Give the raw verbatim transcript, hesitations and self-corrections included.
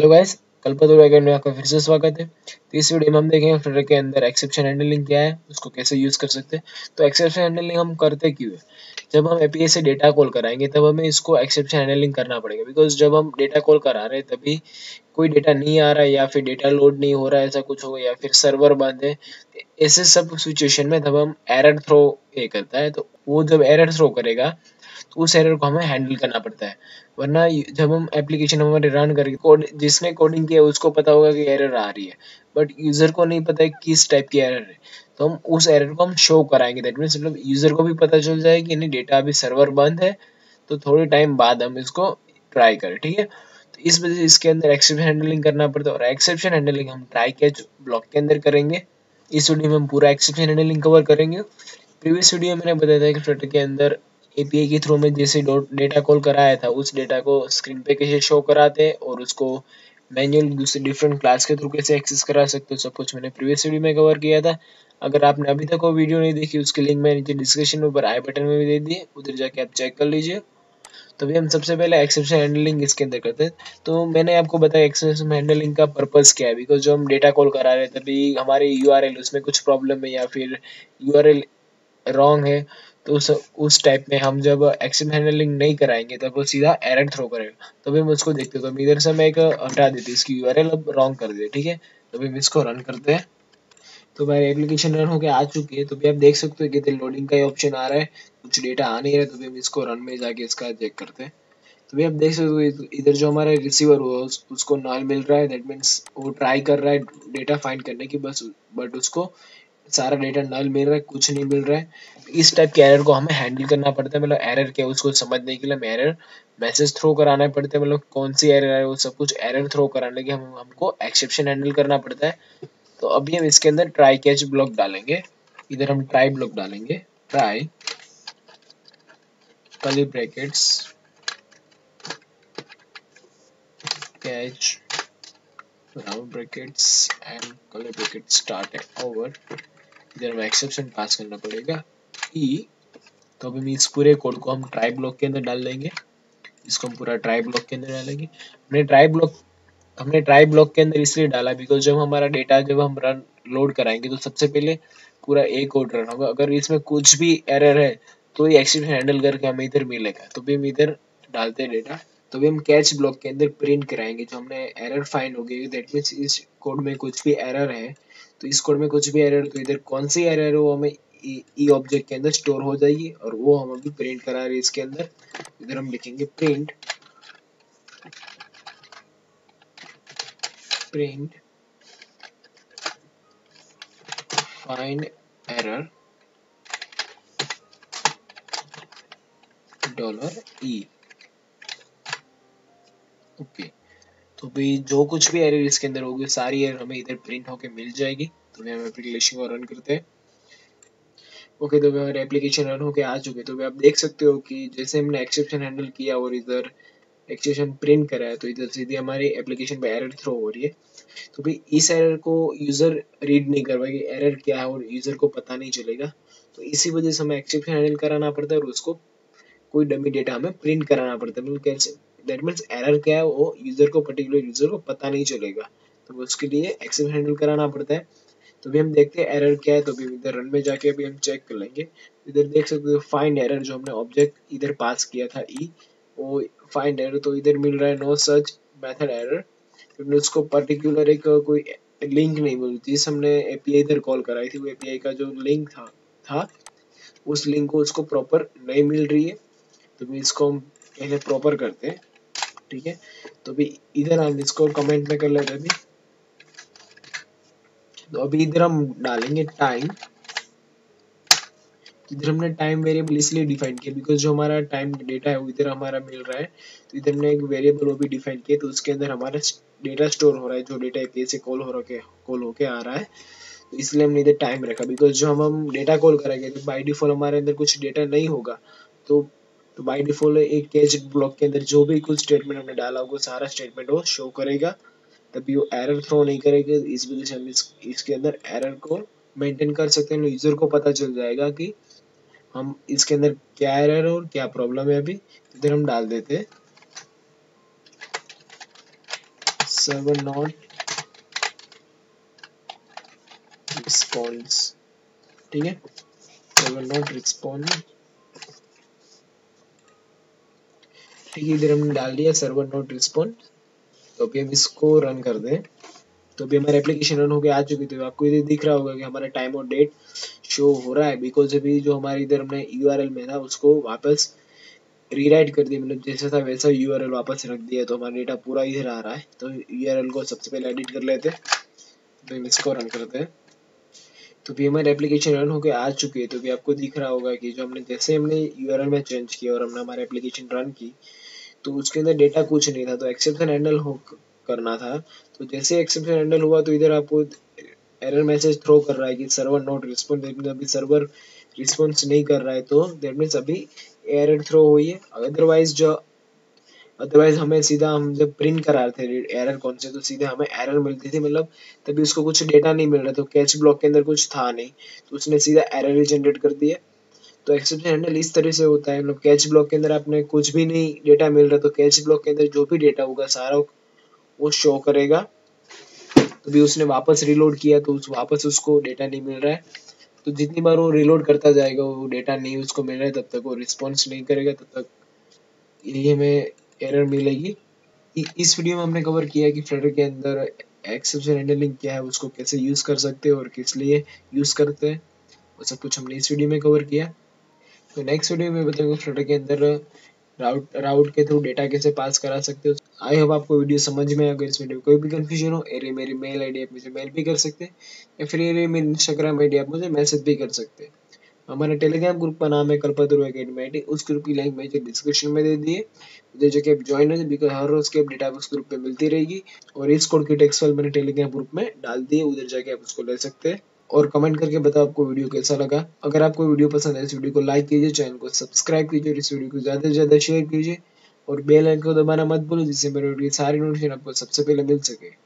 Guys, कल्पतरु academy में आपका फिर से स्वागत है। तो इस वीडियो में हम देखेंगे फ्लटर के अंदर एक्सेप्शन हैंडलिंग क्या है, उसको कैसे यूज कर सकते हैं। तो एक्सेप्शन हैंडलिंग हम करते क्यों है? जब हम एपीआई से डेटा कॉल कराएंगे तब हमें इसको एक्सेप्शन हैंडलिंग करना पड़ेगा, बिकॉज जब हम डेटा कॉल करा रहे हैं तभी कोई डेटा नहीं आ रहा है या फिर डेटा लोड नहीं हो रहा है, ऐसा कुछ हो, या फिर सर्वर बंद है, ऐसे सब सिचुएशन में तब हम एरर थ्रो ये करता है। तो वो जब एरर थ्रो करेगा तो उस एरर को हमें हैंडल करना पड़ता है। वरना जब हम एप्लीकेशन हमारे रन करेंगे, कोड जिसने कोडिंग किया उसको पता होगा कि एरर आ रही है, बट यूजर को नहीं पता है किस टाइप की एरर है। तो हम उस एरर को हम शो कराएंगे। दैट मीन्स मतलब यूजर को भी पता चल जाए कि नहीं, डेटा अभी सर्वर बंद है, तो थोड़े टाइम बाद हम इसको ट्राई करें। ठीक है, तो इस वजह से इसके अंदर एक्सेप्शन हैंडलिंग करना पड़ता है। और एक्सेप्शन हैंडलिंग हम ट्राई कैच ब्लॉक के अंदर करेंगे। इस वीडियो में हम पूरा एक्सेप्शन हैंडलिंग कवर करेंगे। प्रीवियस वीडियो में मैंने बताया था कि फ्लटर के अंदर एपीआई के थ्रू में जैसे डेटा कॉल कराया था, उस डेटा को स्क्रीन पे कैसे शो कराते हैं और उसको मैन्युअल दूसरे डिफरेंट क्लास के थ्रू कैसे एक्सेस करा सकते हो, सब कुछ मैंने प्रीवियस वीडियो में कवर किया था। अगर आपने अभी तक वो वीडियो नहीं देखी, उसकी लिंक मैंने नीचे डिस्क्रिप्शन में ऊपर आई बटन में भी दे दी है, उधर जाके आप चेक कर लीजिए। तो भी हम सबसे पहले एक्सेप्शन हैंडलिंग इसके अंदर करते हैं। तो मैंने आपको बताया एक्सेप्शन हैंडलिंग का पर्पस क्या है, बिकॉज जो हम डेटा कॉल करा रहे हैं तभी हमारे यूआरएल उसमें कुछ प्रॉब्लम है या फिर यूआरएल रॉन्ग है, तो उस उस टाइप में हम जब एक्सेप्शन हैंडलिंग नहीं कराएंगे तब वो सीधा एरर थ्रो करेगा। तो भी हम उसको देखते हैं। तो हम इधर से हम एक हटा देते हैं, इसकी यूआरएल अब रॉन्ग कर दे। ठीक है, तो भी हम इसको रन करते हैं। तो भाई एप्लीकेशन रन होके आ चुकी है। तो भी आप देख सकते हो कि लोडिंग का ऑप्शन आ रहा है, कुछ डेटा आ नहीं रहा है। तो भी हम इसको रन में जाके इसका चेक करते हैं। तो भी आप देख सकते हो इधर जो हमारा रिसीवर हुआ उस, उसको नल मिल रहा है। दैट मीन्स वो ट्राई कर रहा है डेटा फाइंड करने की, बस बट उसको सारा डेटा नल मिल रहा है, कुछ नहीं मिल रहा है। इस टाइप के एरर को हमें हैंडल करना पड़ता है। मतलब एरर क्या है उसको समझने के लिए हम एरर मैसेज थ्रो कराना पड़ता है। मतलब कौन सी एरर है वो सब कुछ एरर थ्रो कराने के हम हमको एक्सेप्शन हैंडल करना पड़ता है। तो अभी हम इसके अंदर ट्राई कैच ब्लॉक डालेंगे। इधर हम ट्राई ब्लॉक डालेंगे, try curly brackets catch round brackets and curly bracket start over. इधर हमें एक्सेप्शन पास करना पड़ेगा ई। तो अभी इस पूरे कोड को हम ट्राई ब्लॉक के अंदर डाल देंगे। इसको हम पूरा ट्राई ब्लॉक के अंदर डालेंगे। हमने ट्राई ब्लॉक हमने ट्राई ब्लॉक के अंदर इसलिए डाला बिकॉज जब हमारा डेटा जब हम रन लोड कराएंगे तो सबसे पहले पूरा ए कोड रन होगा। अगर इसमें कुछ भी एरर है तो ये एक्सेप्शन हैंडल करके हमें इधर मिलेगा। तो भी हम इधर डालते हैं डेटा। तो भी हम कैच ब्लॉक के अंदर प्रिंट कराएंगे जो हमने एरर फाइंड हो गई। दैट मीन्स इस कोड में कुछ भी एरर है, तो इस कोड में कुछ भी एरर, तो इधर कौन सी एरर है वो हमें ई ऑब्जेक्ट के अंदर स्टोर हो जाएगी और वो हम अभी प्रिंट करा रहे हैं इसके अंदर। इधर हम लिखेंगे print print find error dollar e. Okay, तो भाई जो कुछ भी एरर इसके अंदर होगी सारी एरर हमें इधर प्रिंट होके मिल जाएगी। तो हम एप्लीकेशन को रन करते हैं। ओके, तो हमारे एप्लीकेशन रन होके आ चुके। तो आप देख सकते हो कि जैसे हमने एक्सेप्शन हैंडल किया और इधर एक्सेप्शन प्रिंट करा है, तो इधर सीधी हमारी एप्लीकेशन पे एरर थ्रो हो रही है। तो भाई इस एरर को यूजर रीड नहीं कर पाएगी, एरर क्या है और यूजर को पता नहीं चलेगा। तो इसी वजह से हमें एक्सेप्शन हैंडल कराना पड़ता है और उसको कोई डमी डेटा हमें प्रिंट कराना पड़ता है। मतलब कैसे, दैट मीन्स एरर क्या है वो यूजर को, पर्टिकुलर यूजर को पता नहीं चलेगा। तो उसके लिए एक्सेप्शन हैंडल कराना पड़ता है। तो भी हम देखते हैं एरर क्या है। तो भी इधर रन में जाके अभी हम चेक कर लेंगे। इधर देख सकते हो फाइंड एरर, जो हमने ऑब्जेक्ट इधर पास किया था ई, वो फाइंड एरर तो इधर मिल रहा है नो सच मेथड एरर। क्योंकि उसको पर्टिकुलर एक कोई लिंक नहीं मिली थी। जिस हमने एपीआई इधर कॉल कराई थी वो एपीआई का जो लिंक था था उस लिंक को उसको प्रॉपर नहीं मिल रही है। तो भी इसको हम पहले प्रॉपर करते हैं। ठीक है, तो भी इधर हम इसको कमेंट में कर लेते हैं। तो अभी इधर हम डालेंगे टाइम। इधर हमने टाइम वेरिएबल इसलिए डिफाइन किया बिकॉज जो हमारा टाइम डेटा है वो इधर हमारा मिल रहा है। तो इधर हमने एक वेरिएबल वो भी डिफाइन किया, तो उसके अंदर हमारा डेटा स्टोर हो रहा है, जो डेटा एपीआई से कॉल हो रहा है कॉल होके आ रहा है। तो इसलिए हमने इधर टाइम रखा बिकॉज जो हम हम डेटा कॉल करेंगे तो बाई डिफॉल्ट हमारे अंदर कुछ डेटा नहीं होगा। तो तो बाई डिफॉल्ट एक कैच ब्लॉक के अंदर जो भी कुछ स्टेटमेंट हमने डाला होगा सारा स्टेटमेंट वो शो करेगा, तभी वो एरर थ्रो नहीं करेगा। इस वजह से हम इस, इसके अंदर एरर को मेंटेन कर सकते हैं। यूजर को पता चल जाएगा कि हम इसके अंदर क्या एरर है और क्या प्रॉब्लम है। अभी इधर हम डाल देते हैं सर्वर नॉट रिस्पॉन्स, ठीक है, सर्वर नॉट रिस्पॉन्ड, ठीक है, इधर हमने डाल दिया सर्वर नॉट रिस्पॉन्ड। तो अभी हम इसको रन कर दें, तो अभी हमारा एप्लीकेशन रन होके आ चुकी, तो आपको इधर दिख रहा होगा कि हमारा टाइम और डेट शो हो रहा है, बिकॉज अभी जो हमारे इधर हमने यूआरएल में था उसको वापस रीराइट कर दिया, मतलब जैसा था वैसा यूआरएल वापस रख दिया, तो हमारा डेटा पूरा इधर आ रहा है। तो यूआरएल को सबसे पहले एडिट कर लेते हैं, तो हम इसको रन करते हैं। तो भी हमारी एप्लीकेशन रन होकर आ चुकी है। तो भी आपको दिख रहा होगा कि जो हमने जैसे हमने यूआरएल में चेंज किया और हमने हमारी एप्लीकेशन रन की, तो उसके अंदर डेटा कुछ नहीं था, तो एक्सेप्शन हैंडल हो करना था। तो जैसे एक्सेप्शन हैंडल हुआ तो इधर आपको एरर मैसेज थ्रो कर रहा है कि सर्वर नॉट रिस्पॉन्ड, अभी सर्वर रिस्पॉन्स नहीं कर रहा है, तो दैट मीन्स अभी एरर थ्रो हुई है। अदरवाइज जो अदरवाइज हमें सीधा हम जब प्रिंट करा रहे थे एरर कौन से, तो सीधे हमें एरर मिलती थी, मतलब तभी उसको कुछ डेटा नहीं मिल रहा, तो कैच ब्लॉक के अंदर कुछ था नहीं, तो उसने सीधा एरर ही जनरेट कर दिया। तो एक्सेप्शन हैंडल इस तरह से होता है, मतलब कैच ब्लॉक के अंदर आपने कुछ भी नहीं डेटा मिल रहा, तो कैच ब्लॉक के अंदर जो भी डेटा होगा सारा वो शो करेगा। तो भी उसने वापस रिलोड किया तो उस वापस उसको डेटा नहीं मिल रहा है, तो जितनी बार वो रिलोड करता जाएगा वो डेटा नहीं उसको मिल रहा है, तब तक वो रिस्पॉन्स नहीं करेगा, तब तक यही हमें एरर मिलेगी। इस वीडियो में हमने कवर किया कि फ्लटर के अंदर एक्सेप्शन हैंडलिंग क्या है, उसको कैसे यूज कर सकते हैं और किस लिए यूज करते हैं, वो सब कुछ हमने इस वीडियो में कवर किया। तो नेक्स्ट वीडियो में बताऊंगा फ्लटर के अंदर राउट राउट के थ्रू डेटा कैसे पास करा सकते हो। आई होप आपको वीडियो समझ में, अगर इस वीडियो में कोई भी कंफ्यूजन हो, एरे मेरी मेल आईडी आप मुझे मेल भी कर सकते हैं, या फिर एरे मेरी इंस्टाग्राम आईडी आप मुझे मैसेज भी कर सकते हैं। हमारा टेलीग्राम ग्रुप का नाम है कल्पतरु एकेडमी, उस ग्रुप की लिंक मुझे डिस्क्रिप्शन में दे दिए, उधर जाके आप ज्वाइन हो, बिकॉज हर रोज की अपडेट आप उस ग्रुप पे मिलती रहेगी। और इस कोड की टेक्स्ट फाइल मैंने टेलीग्राम ग्रुप में डाल दी है, उधर जाके आप उसको ले सकते हैं। और कमेंट करके बताओ आपको वीडियो कैसा लगा। अगर आपको वीडियो पसंद है इस वीडियो को लाइक कीजिए, चैनल को सब्सक्राइब कीजिए और इस वीडियो को ज्यादा से ज्यादा शेयर कीजिए और बेल आइकन को दबाना मत भूलो, जिससे मेरे वीडियो सारी नोटिफिकेशन आपको सबसे पहले मिल सके।